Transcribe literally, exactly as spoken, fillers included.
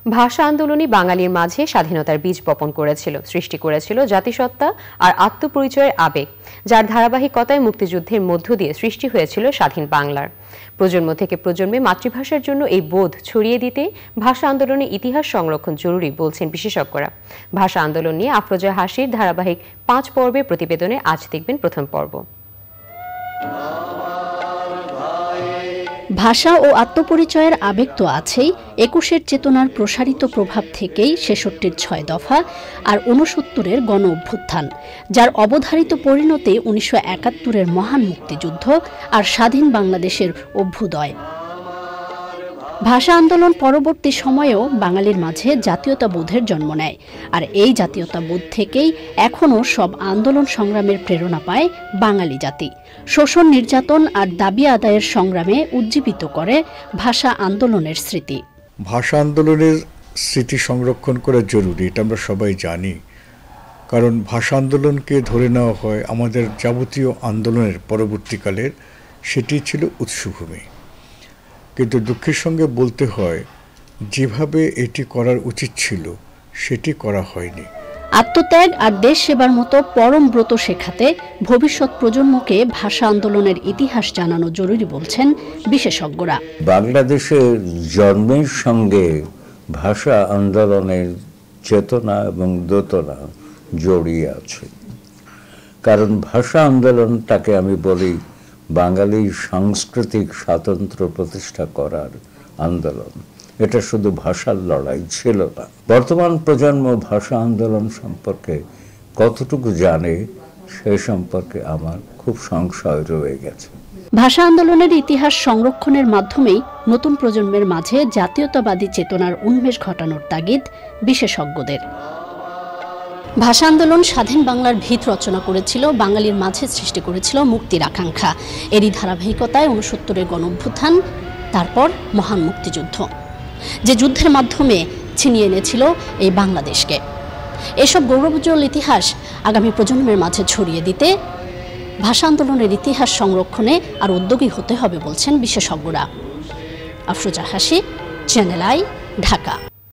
ভাষা আন্দোলনই বাঙালির মাঝে স্বাধীনতার বীজ বপন করেছিল, সৃষ্টি করেছিল জাতিসত্তা আর আত্মপরিচয়ের আবেগ, যার ধারাবাহিকতায় মুক্তিযুদ্ধের মধ্য দিয়ে সৃষ্টি হয়েছিল স্বাধীন বাংলার। প্রজন্ম থেকে প্রজন্মে মাতৃভাষার জন্য এই বোধ ছড়িয়ে দিতে ভাষা আন্দোলনের ইতিহাস সংরক্ষণ জরুরি বলছেন বিশেষজ্ঞরা। ভাষা আন্দোলন নিয়ে আফরোজা হাসির ধারাবাহিক পাঁচ পর্বের প্রতিবেদনে আজ দেখবেন প্রথম পর্ব। ভাষা ও আত্মপরিচয়ের আবেগ তো আছেই, একুশের চেতনার প্রসারিত প্রভাব থেকেই ছেষট্টির ছয় দফা আর ঊনসত্তরের গণ অভ্যুত্থান, যার অবধারিত পরিণতি উনিশশো একাত্তরের মহান মুক্তিযুদ্ধ আর স্বাধীন বাংলাদেশের অভ্যুদয়। ভাষা আন্দোলন পরবর্তী সময়েও বাঙালির মাঝে জাতীয়তাবোধের জন্ম নেয়, আর এই জাতীয়তাবোধ থেকেই এখনও সব আন্দোলন সংগ্রামের প্রেরণা পায় বাঙালি জাতি। শোষণ, নির্যাতন আর দাবি আদায়ের সংগ্রামে উজ্জীবিত করে ভাষা আন্দোলনের স্মৃতি। ভাষা আন্দোলনের স্মৃতি সংরক্ষণ করা জরুরি, এটা আমরা সবাই জানি, কারণ ভাষা আন্দোলনকে ধরে নেওয়া হয় আমাদের যাবতীয় আন্দোলনের পরবর্তীকালের, সেটি ছিল উৎসভূমি। কিন্তু দুঃখের সঙ্গে বলতে হয়, যেভাবে এটি করার উচিত ছিল সেটি করা হয়নি। আত্মত্যাগ আর দেশ সেবার মতো পরম ব্রত শেখাতে ভবিষ্যৎ প্রজন্মকে ভাষা আন্দোলনের ইতিহাস জানানো জরুরি বলছেন বিশেষজ্ঞরা। বাংলাদেশের জন্মের সঙ্গে ভাষা আন্দোলনের চেতনা এবং দোতনা জড়িয়ে আছে, কারণ ভাষা আন্দোলনটাকে আমি বলি বাঙালির সাংস্কৃতিক স্বাতন্ত্র্য প্রতিষ্ঠা করার আন্দোলন। এটা শুধু ভাষার লড়াই ছিল না। বর্তমান প্রজন্ম ভাষা আন্দোলন সম্পর্কে কতটুকু জানে সে সম্পর্কে আমার খুব সংশয় রয়ে গেছে। ভাষা আন্দোলনের ইতিহাস সংরক্ষণের মাধ্যমেই নতুন প্রজন্মের মাঝে জাতীয়তাবাদী চেতনার উন্মেষ ঘটানোর তাগিদ বিশেষজ্ঞদের। ভাষা আন্দোলন স্বাধীন বাংলার ভিত রচনা করেছিল, বাঙালির মাঝে সৃষ্টি করেছিল মুক্তির আকাঙ্ক্ষা। এরই ধারাবাহিকতায় ঊনসত্তরের গণ অভ্যুত্থান, তারপর মহান মুক্তিযুদ্ধ, যে যুদ্ধের মাধ্যমে ছিনিয়ে এনেছিল এই বাংলাদেশকে। এসব গৌরবোজ্জ্বল ইতিহাস আগামী প্রজন্মের মাঝে ছড়িয়ে দিতে ভাষা আন্দোলনের ইতিহাস সংরক্ষণে আর উদ্যোগী হতে হবে বলছেন বিশেষজ্ঞরা। আফরোজা হাসি, চ্যানেল আই, ঢাকা।